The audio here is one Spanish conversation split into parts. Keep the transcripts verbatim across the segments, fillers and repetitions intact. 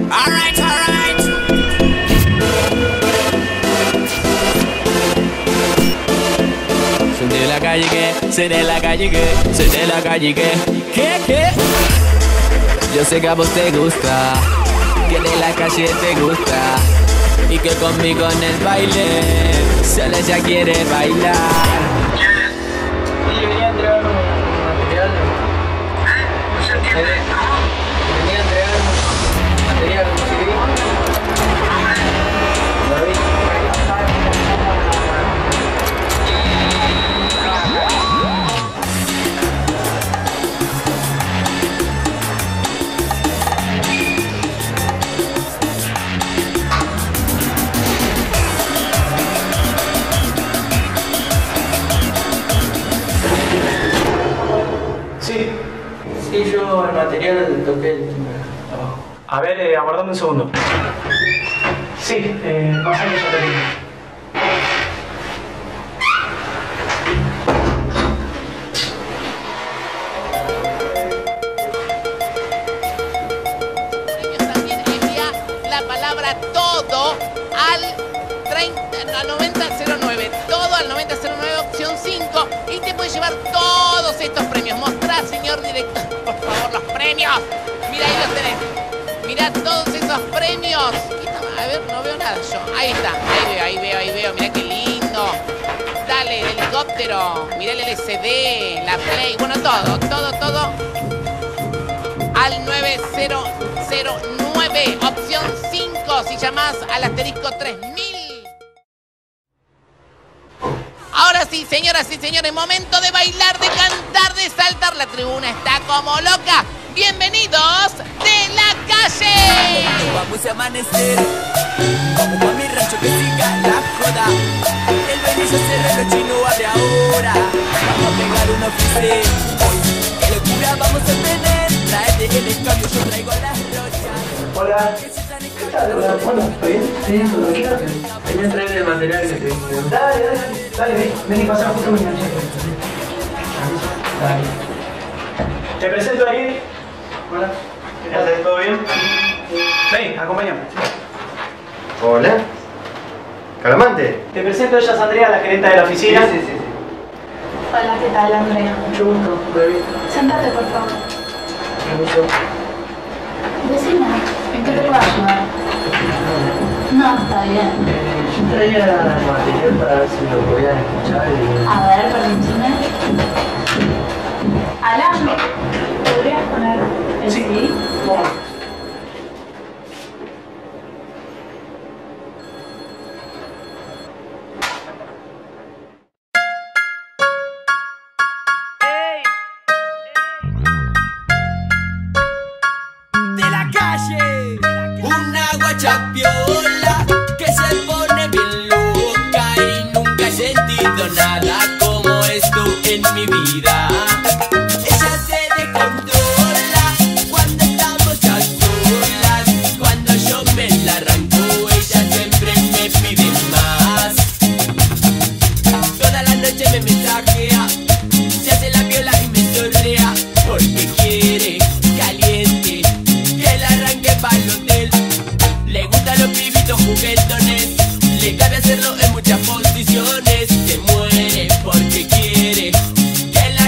Alright, alright. Soy de la calle que, soy de la calle que, soy de la calle que. ¿Qué, qué? Yo sé que a vos te gusta, que de la calle te gusta, y que conmigo en el baile solo ella quiere bailar. Y venía a entregar un material. No se entiende. Venía a entregar un material, un C D. David. Sí, sí, yo el material toqué el abajo. A ver, eh, aguardame un segundo. Sí, eh, pásame ya te digo. También envía la palabra todo al treinta, al noventa cero nueve, todo al noventa cero nueve, opción cinco, y te puedes llevar todos estos premios. Mostrá, señor director, por favor, los premios. Mira, ahí los tenés. Mirá todos esos premios. ¿Qué está? A ver, no veo nada yo. Ahí está, ahí veo, ahí veo, ahí veo. Mirá qué lindo. Dale, el helicóptero. Mirá el L C D, la Play. Bueno, todo, todo, todo. Al nueve cero cero nueve, opción cinco, si llamás al asterisco tres mil. Ahora sí, señoras y señores, momento de bailar, de cantar, de saltar. La tribuna está como loca. Bienvenidos de la calle. Vamos a amanecer, vamos pa' mi rancho que siga la joda. El beneficio se reloj y no abre ahora. Vamos a pegar una oficina hoy. Qué locura vamos a tener. Traete el escabio, yo traigo las rochas. Hola. ¿Qué tal? Hola, bueno, ¿está bien? Sí, todo bien. Venía a traer el material que te dije. Dale, dale, dale, ven, ven y pasa justo mi noche. Dale. Te presento a Ariel. Hola. ¿Qué tal? ¿Todo bien? Ven, acompáñame. Hola. Calamante. Te presento, ella es Andrea, la gerente de la oficina. Sí, sí, sí. Hola, ¿qué tal, Andrea? Mucho gusto, David. Sentate, por favor. Permiso. Decime, ¿en qué te puedo ayudar? No, está bien. Yo traía material para ver si lo podían escuchar y... A ver, permíteme. Alan, ¿podrías poner el Sí. C D? Vamos. De la calle, una guachapiola que se pone bien loca y nunca he sentido nada como esto en mi vida. Ella se descontrola cuando estamos a solas, cuando yo me la arranco ella siempre me pide más. Toda la noche me mensajea, se hace la viola y me torrea porque quiere caliente que la arranque pa'l hotel. Le gustan los pibitos juguetones, le cabe hacerlo en muchas posiciones. Se muere porque quiere que la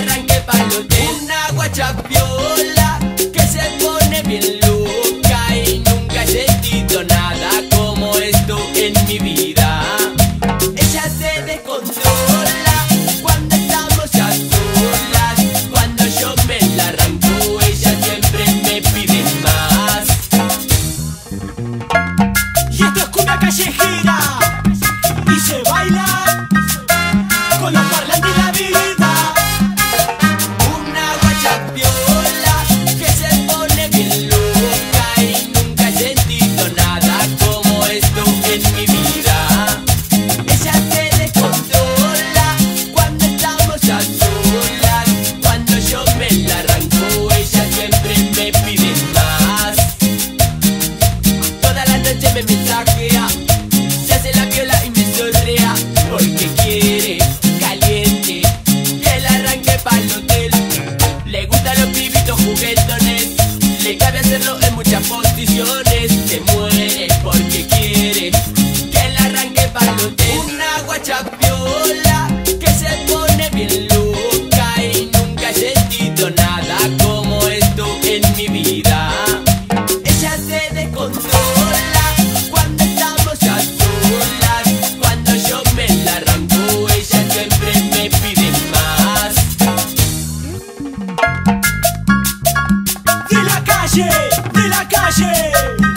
calle.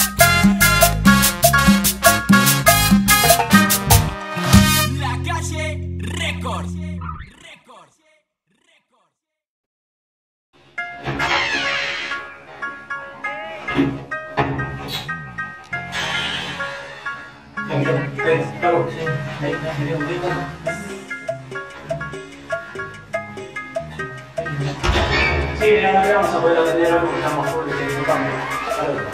La calle Records. Ven, ven, ven, Paco, sí, ven, ven, ven, ven, ven. Sí, ya no le vamos a poder atender hoy porque estamos full de cambio.